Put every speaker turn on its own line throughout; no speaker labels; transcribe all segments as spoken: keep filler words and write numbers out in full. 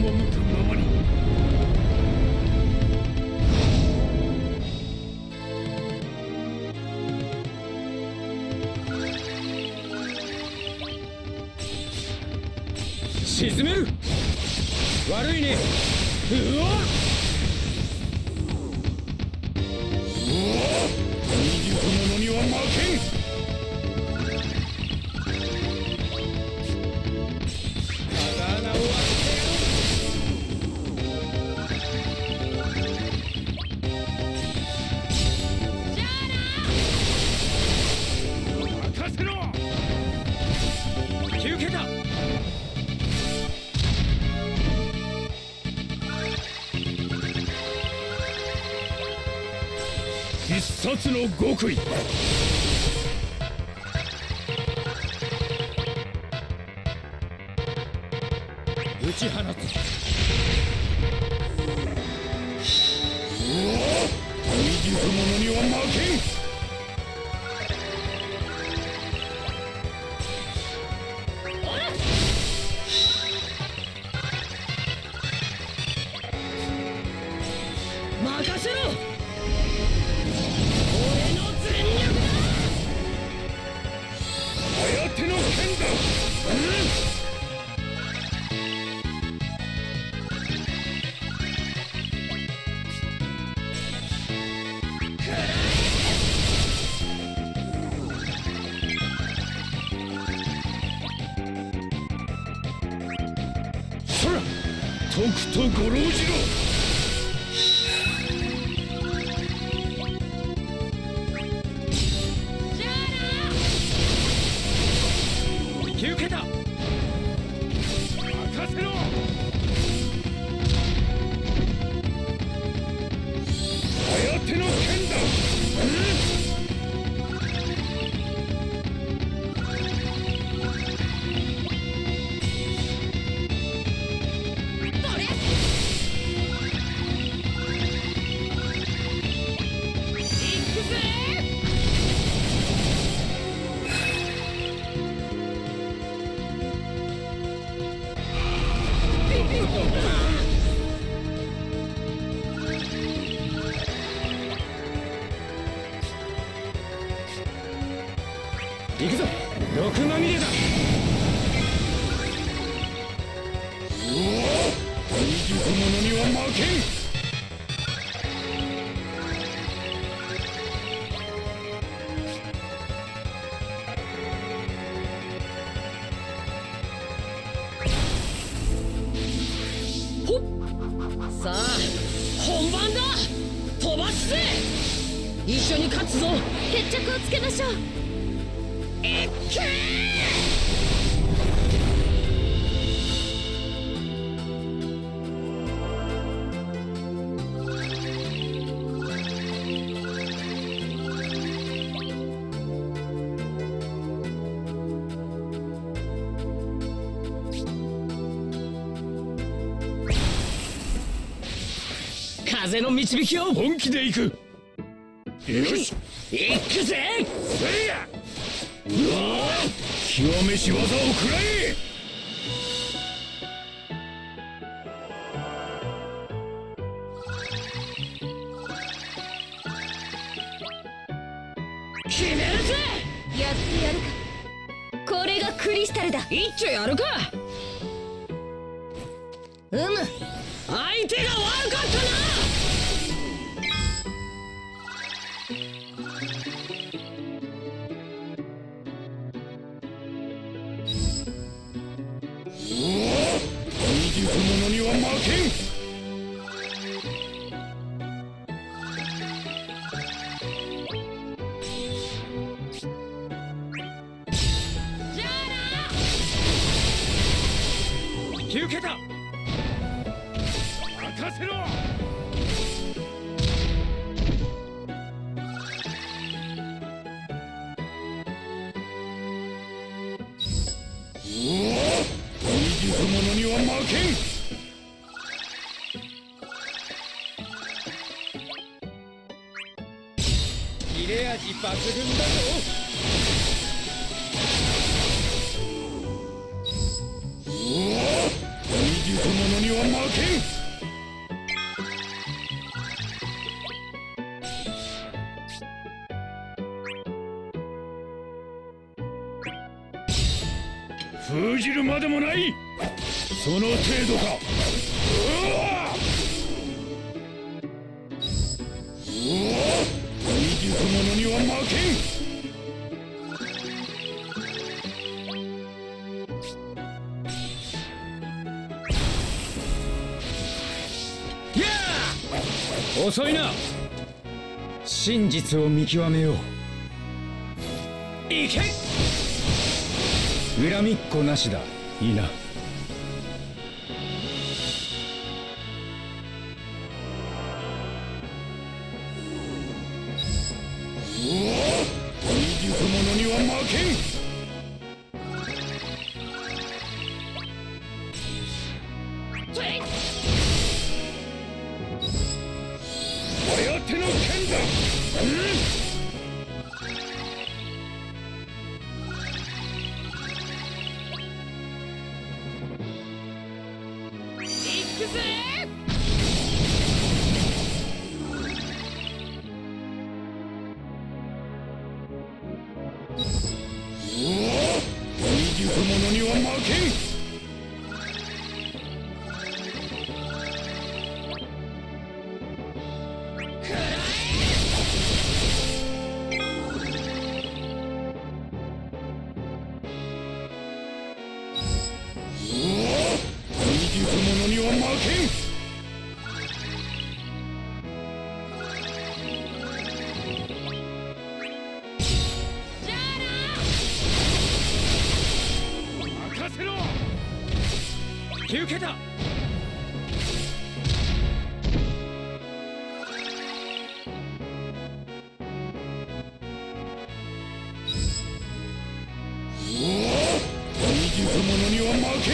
向くままに。沈める。悪いね。うわっ、未熟者には負けん。風穴を開けてやろう。じゃあな。任せろ。きゅうけた。必殺の極意。打ち放つ。うわっ、未熟者には負けん。任せろ。手の剣だ。そら、とくとご老じろ。きゅうけた。任せろ。早手の剣だ。どれ。いくぜ。行くぞ。毒まみれだ。うお、未熟者には負けん。ほっ、さあ本番だ。飛ばすぜ。一緒に勝つぞ。
決着をつけましょう。
いっけー。
風の導きを
本気で行く。よし、
行くぜ。
せいや。うわあ、極めし技を食らえ。
決めるぜ。
やってやるか。これがクリスタルだ。
一丁やるか。
うむ。
相手が悪かったな。
未熟者には負けん。
じゃあな。
きゅうけた。任せろ。未熟者には負けん。切れ味抜群だぞ。未熟者
には負けん。封じるまでもない。その程度か。うわ未熟者には負けん。
やあ、遅いな。真実を見極めよう。行け。恨みっこなしだ。いいな。
未熟者には負けん。俺は手の剣だ。うん未熟者には負けん。未熟者には負けん。
引き受けた。
未熟者には負けん。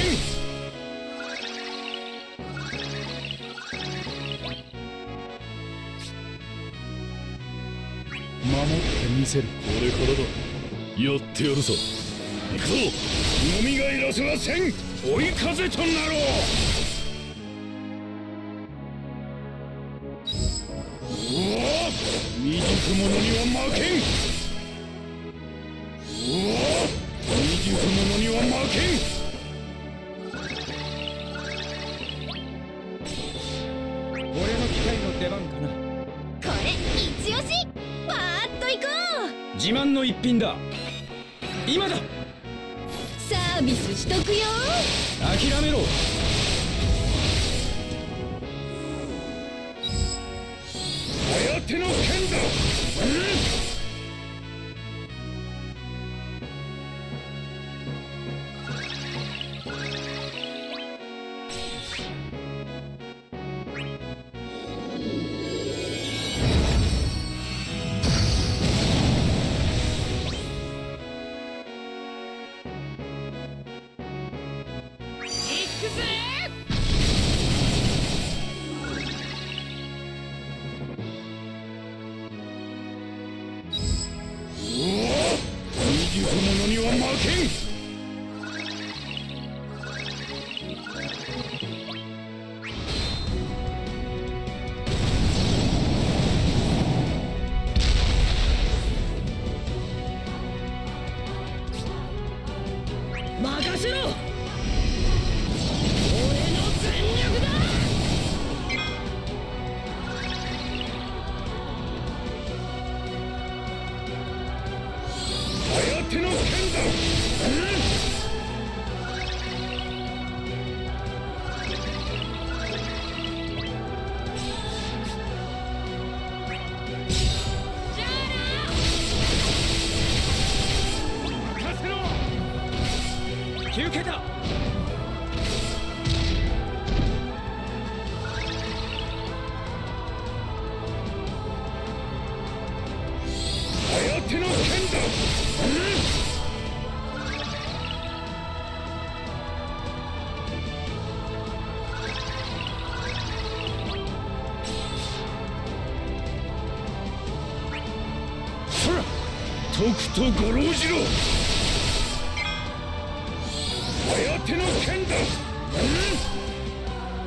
守ってみせる。
これからだ。やってやるぞ。行くぞ。のみがいらせはせん。追い風となろう。うわ未熟者には負けん。うわ未熟者には負けん。
俺の機械の出番かな。
これ一押し。パーッといこう。
自慢の一品だ。今だ。
サービスしとくよ。
諦めろ。
親手の剣だ。未熟者には負けん。
任せろ。俺の全力だ。
手の剣だ。任せろ。
引き受けた。
手の剣だ。そら、とくとご老じろ。親手の剣だ。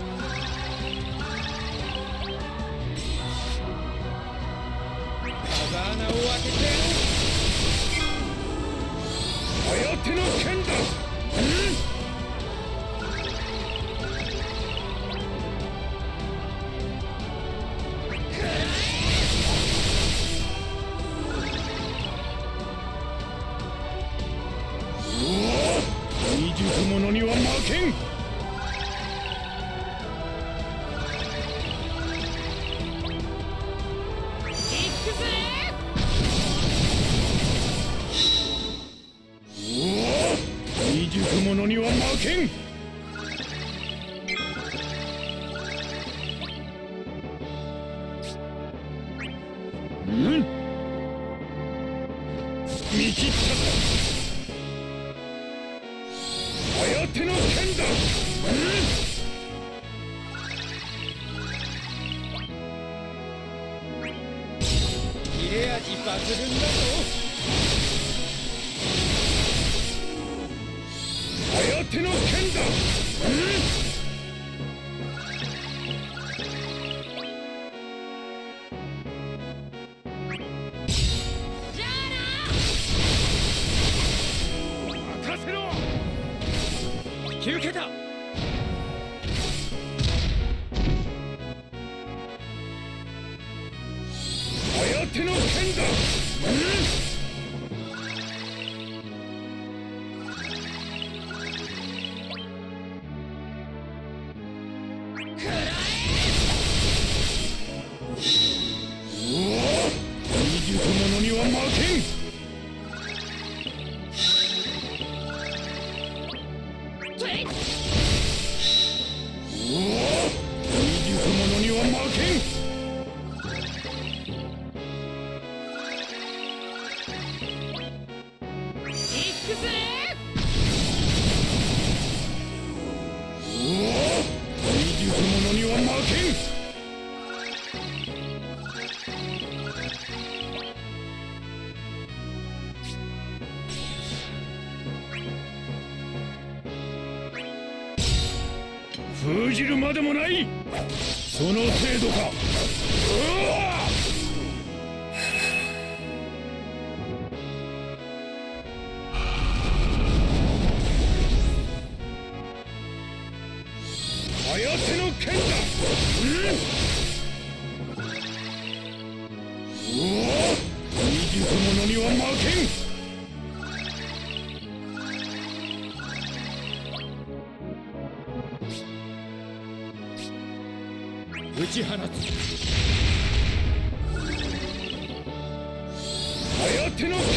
者には負けん。未熟者には負けん。うん見切ったぞ。綾手の剣だ。
切れ味抜群だぞ。
綾手の剣だ。任せろ。
引き受けた。
綾手の剣だ。未熟者には負けん。未熟者には負けん。未熟者には負けん。封じるまでもない。その程度か。うわ綾手の剣だ。うわ未熟者には負けん。
打ち放つ。
綾手の剣だ。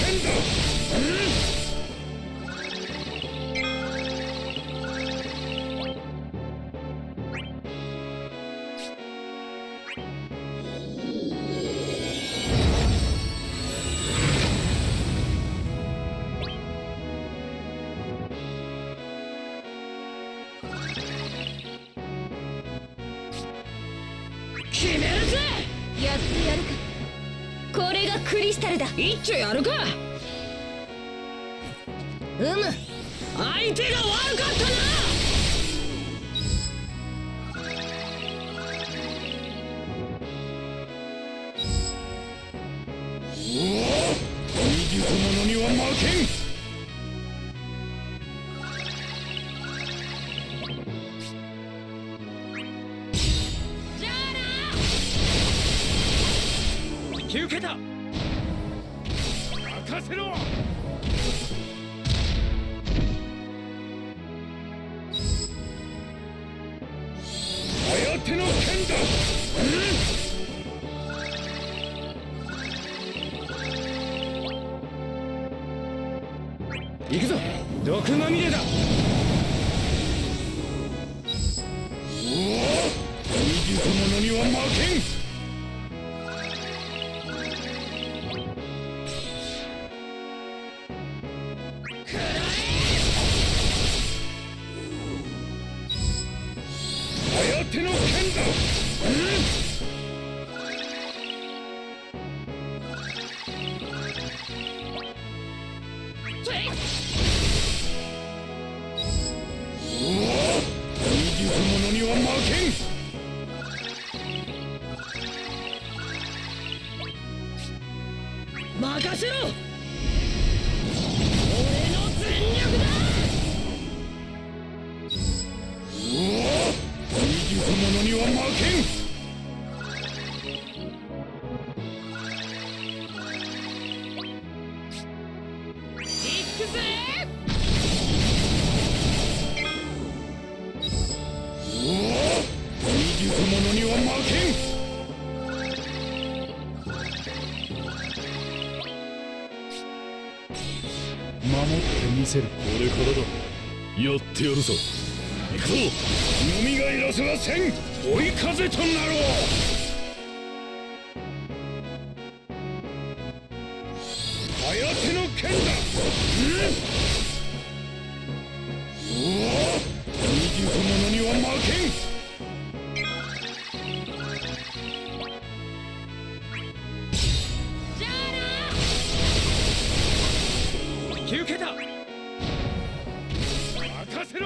決めるぜ。
やってやるか。これがクリスタルだ。
一丁やるか。
うむ。
相手が悪かったな。
未熟者には負けん。
引き受けた。
任せろ。綾手の剣だ。
行くぞ。毒まみれだ。
未熟者には負けん。綾手の剣だ。未熟者には負けん。
任せろ。俺の全力だ。
未熟者には負けん。
行くぜ。
守ってみせる。これからだ。やってやるぞ。行くぞ。よみがえらせはせん。追い風となろう。颯の剣だ。うん、うわ二十者には負けん。
引き受けた。
任せろ。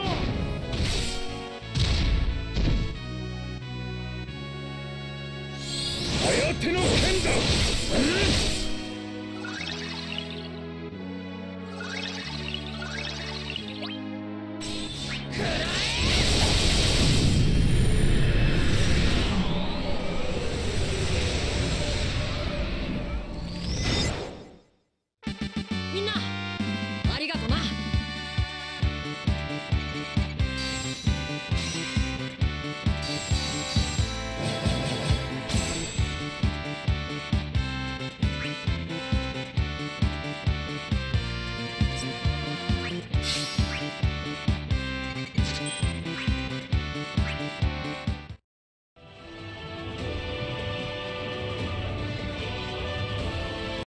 颯の剣だ。うん
みんな